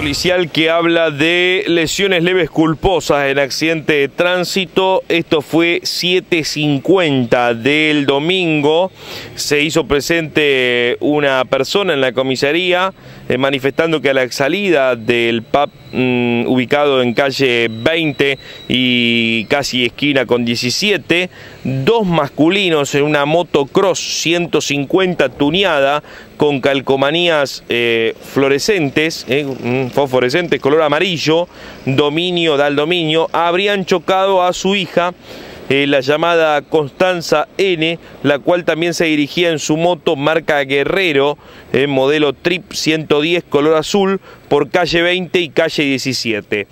policial que habla de lesiones leves culposas en accidente de tránsito. Esto fue 7:50 del domingo. Se hizo presente una persona en la comisaría manifestando que a la salida del pub ubicado en calle 20 y casi esquina con 17, dos masculinos en una moto cross 150 tuneada con calcomanías fluorescentes, fosforescentes, color amarillo, dominio, habrían chocado a su hija, la llamada Constanza N, la cual también se dirigía en su moto marca Guerrero, modelo Trip 110 color azul, por calle 20 y calle 17.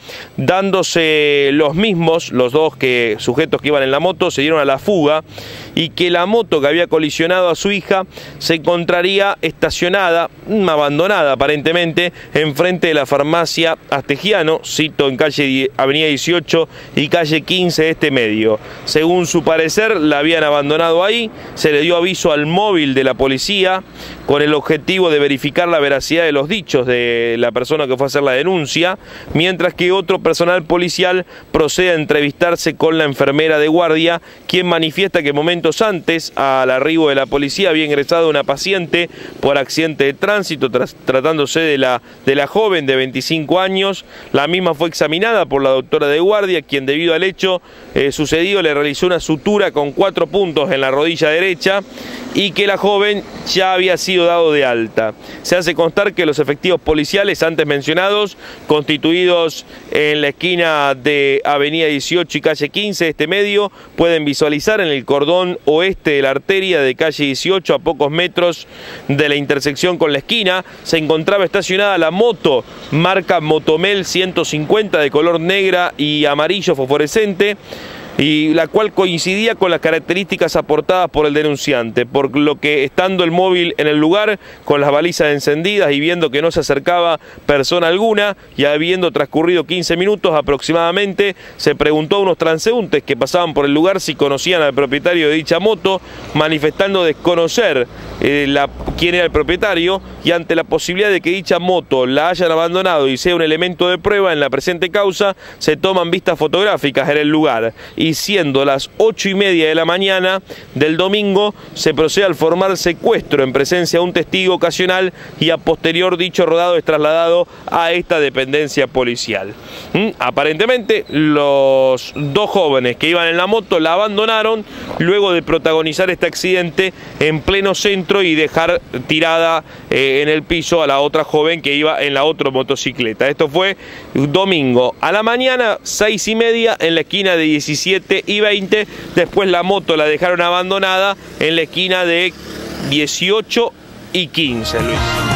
Dándose los dos sujetos que iban en la moto se dieron a la fuga, y que la moto que había colisionado a su hija se encontraría estacionada, abandonada aparentemente, enfrente de la farmacia Astegiano, cito en avenida 18 y calle 15 de este medio. Según su parecer, la habían abandonado ahí, se le dio aviso al móvil de la policía con el objetivo de verificar la veracidad de los dichos de la persona que fue a hacer la denuncia, mientras que otro personal policial procede a entrevistarse con la enfermera de guardia, quien manifiesta que momentos antes al arribo de la policía había ingresado una paciente por accidente de tránsito, tratándose de la joven de 25 años. La misma fue examinada por la doctora de guardia, quien debido al hecho sucedido le realizó una sutura con 4 puntos en la rodilla derecha, y que la joven ya había sido dado de alta. Se hace constar que los efectivos policiales antes mencionados, constituidos en la esquina de avenida 18 y calle 15 de este medio, pueden visualizar en el cordón oeste de la arteria de calle 18, a pocos metros de la intersección con la esquina, se encontraba estacionada la moto marca Motomel 150 de color negra y amarillo fosforescente, y la cual coincidía con las características aportadas por el denunciante, por lo que, estando el móvil en el lugar con las balizas encendidas y viendo que no se acercaba persona alguna, y habiendo transcurrido 15 minutos aproximadamente, se preguntó a unos transeúntes que pasaban por el lugar si conocían al propietario de dicha moto, manifestando desconocer quién era el propietario, y ante la posibilidad de que dicha moto la hayan abandonado y sea un elemento de prueba en la presente causa, se toman vistas fotográficas en el lugar, y siendo las 8:30 de la mañana del domingo, se procede al formal secuestro en presencia de un testigo ocasional, y a posterior dicho rodado es trasladado a esta dependencia policial. Aparentemente los dos jóvenes que iban en la moto la abandonaron luego de protagonizar este accidente en pleno centro y dejar tirada en el piso a la otra joven que iba en la otra motocicleta. Esto fue domingo a la mañana, 6:30, en la esquina de 17 y 20. Después la moto la dejaron abandonada en la esquina de 18 y 15, Luis.